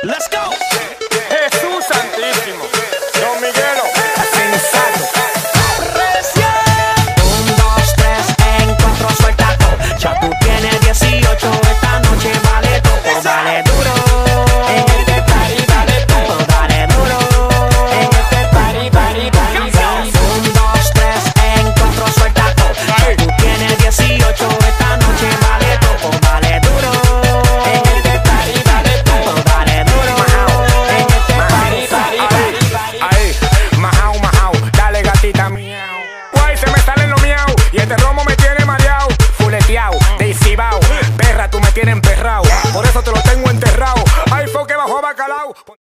Let's go. Jesús Santísimo, Don Miguelo, sensato. Un, dos, tres, en cuatro, suelta todo. Ya tú tienes 18, esta noche vale todo. Dale duro, en este party dale todo. Dale duro, en este party, party, party, party. Un, dos, tres, en cuatro, suelta todo. Ya tú tienes 18, esta noche vale todo. Dale duro, en este party dale todo. Dale duro, en este party, party, party, party. Ahí, majao, majao, dale gatita miau. Guay, se me salen los miau. Y este romo me tiene mareado, fuleteado, deicibao. Perra, tú me tienes emperrado. Por eso te lo tengo enterrado. Ay, fue que bajó bacalao.